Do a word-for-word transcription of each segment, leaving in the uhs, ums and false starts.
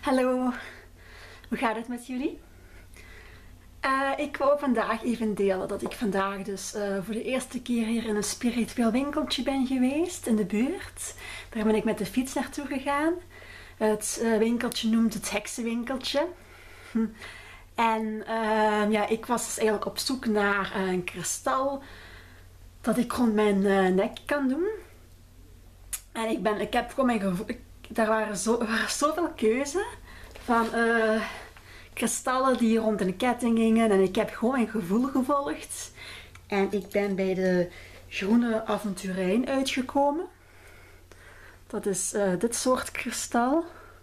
Hallo, hoe gaat het met jullie? Uh, ik wou vandaag even delen dat ik vandaag dus uh, voor de eerste keer hier in een spiritueel winkeltje ben geweest in de buurt. Daar ben ik met de fiets naartoe gegaan. Het uh, winkeltje noemt het heksenwinkeltje. Hm. En uh, ja, ik was dus eigenlijk op zoek naar uh, een kristal dat ik rond mijn uh, nek kan doen. En ik, ben, ik heb gewoon mijn gevoel, ik, daar waren, zo, waren zoveel keuze van uh, kristallen die rond een ketting gingen. En ik heb gewoon mijn gevoel gevolgd. En ik ben bij de groene avonturijn uitgekomen. Dat is uh, dit soort kristal.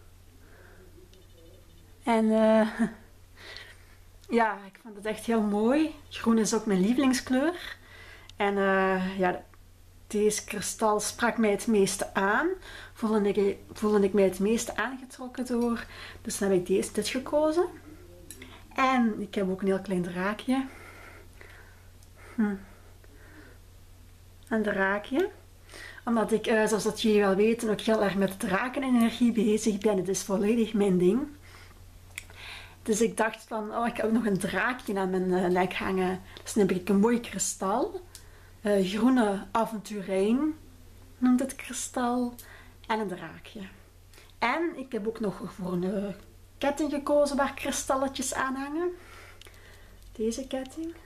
En uh, ja, ik vond het echt heel mooi. Groen is ook mijn lievelingskleur. En uh, ja, deze kristal sprak mij het meeste aan. Voelde ik, voelde ik mij het meeste aangetrokken door. Dus dan heb ik deze, dit gekozen. En ik heb ook een heel klein draakje. Hm. Een draakje. Omdat ik, uh, zoals dat jullie wel weten, ook heel erg met drakenenergie bezig ben. Het is volledig mijn ding. Dus ik dacht van, oh, ik heb ook nog een draakje aan mijn uh, nek hangen. Dus dan heb ik een mooi kristal. Uh, groene avonturijn noemt het kristal. En een draakje. En ik heb ook nog voor een uh, ketting gekozen waar kristalletjes aan hangen. Deze ketting.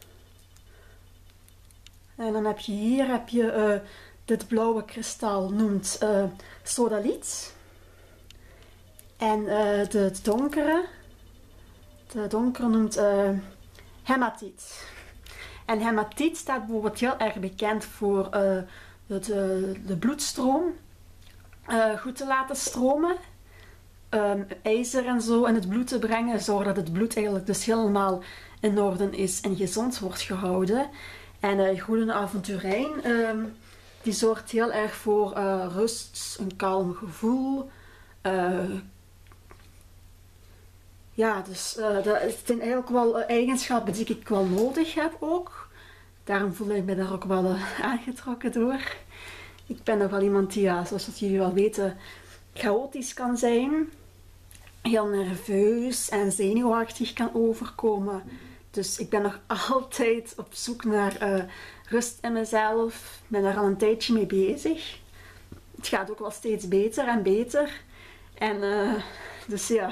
En dan heb je hier heb je, uh, dit blauwe kristal noemt uh, sodaliet. En uh, de, de donkere, de donkere noemt uh, hematiet. En hematiet staat bijvoorbeeld heel erg bekend voor uh, het, uh, de bloedstroom uh, goed te laten stromen. Um, ijzer en zo in het bloed te brengen, zodat het bloed eigenlijk dus helemaal in orde is en gezond wordt gehouden. En uh, groene avonturijn, um, die zorgt heel erg voor uh, rust, een kalm gevoel. Uh, ja, dus uh, dat zijn eigenlijk wel uh, eigenschappen die ik wel nodig heb ook. Daarom voel ik me daar ook wel uh, aangetrokken door. Ik ben nog wel iemand die, ja, zoals dat jullie wel weten, chaotisch kan zijn. Heel nerveus en zenuwachtig kan overkomen. Dus ik ben nog altijd op zoek naar uh, rust in mezelf. Ik ben daar al een tijdje mee bezig. Het gaat ook wel steeds beter en beter. En uh, dus ja,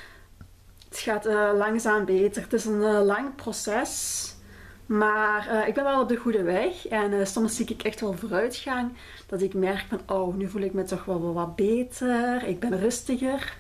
het gaat uh, langzaam beter. Het is een uh, lang proces. Maar uh, ik ben wel op de goede weg. En uh, soms zie ik echt wel vooruitgang. Dat ik merk van, oh, nu voel ik me toch wel wat beter. Ik ben rustiger.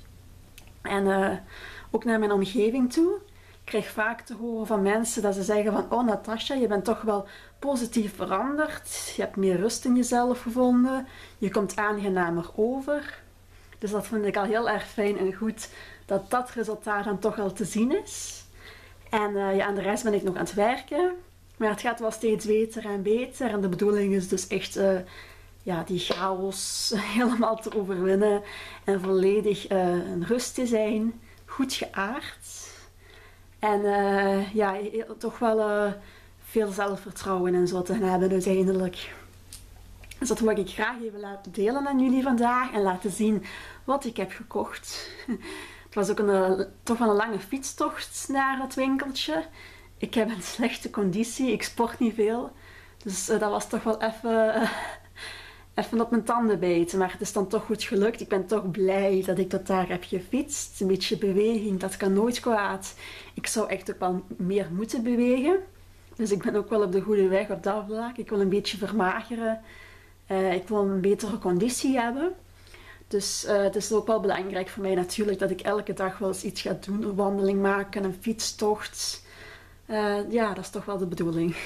En uh, ook naar mijn omgeving toe. Ik krijg vaak te horen van mensen dat ze zeggen van, oh Natasha, je bent toch wel positief veranderd. Je hebt meer rust in jezelf gevonden. Je komt aangenamer over. Dus dat vind ik al heel erg fijn en goed dat dat resultaat dan toch al te zien is. En uh, ja, aan de rest ben ik nog aan het werken. Maar het gaat wel steeds beter en beter. En de bedoeling is dus echt uh, ja, die chaos helemaal te overwinnen. En volledig uh, in rust te zijn. Goed geaard. En uh, ja, toch wel uh, veel zelfvertrouwen en zo te hebben uiteindelijk. Dus dat wil ik graag even laten delen aan jullie vandaag. En laten zien wat ik heb gekocht. Het was ook een, toch wel een lange fietstocht naar het winkeltje. Ik heb een slechte conditie, ik sport niet veel. Dus uh, dat was toch wel even, uh, even op mijn tanden bijten. Maar het is dan toch goed gelukt. Ik ben toch blij dat ik tot daar heb gefietst. Een beetje beweging, dat kan nooit kwaad. Ik zou echt ook wel meer moeten bewegen. Dus ik ben ook wel op de goede weg op dat vlak. Ik wil een beetje vermageren. Uh, ik wil een betere conditie hebben. Dus uh, het is ook wel belangrijk voor mij natuurlijk dat ik elke dag wel eens iets ga doen. Een wandeling maken, een fietstocht. Uh, ja, dat is toch wel de bedoeling.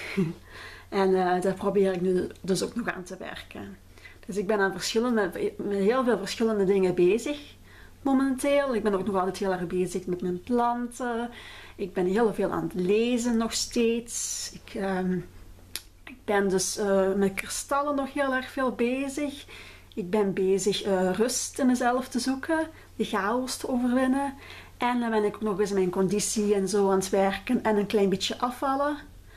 En uh, daar probeer ik nu dus ook nog aan te werken. Dus ik ben aan verschillende, met heel veel verschillende dingen bezig momenteel. Ik ben ook nog altijd heel erg bezig met mijn planten. Ik ben heel veel aan het lezen nog steeds. Ik, um, ik ben dus uh, met kristallen nog heel erg veel bezig. Ik ben bezig uh, rust in mezelf te zoeken, de chaos te overwinnen. En dan ben ik ook nog eens mijn conditie en zo aan het werken en een klein beetje afvallen.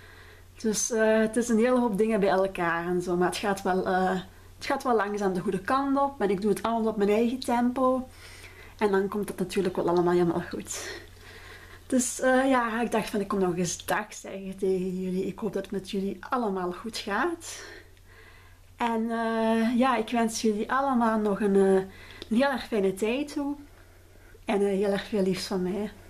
Dus uh, het is een hele hoop dingen bij elkaar en zo, maar het gaat wel, uh, het gaat wel langzaam de goede kant op. En ik doe het allemaal op mijn eigen tempo. En dan komt het natuurlijk wel allemaal helemaal goed. Dus uh, ja, ik dacht van ik kom nog eens dag zeggen tegen jullie. Ik hoop dat het met jullie allemaal goed gaat. En uh, ja, ik wens jullie allemaal nog een, uh, een heel erg fijne tijd toe. En uh, heel erg veel liefs van mij.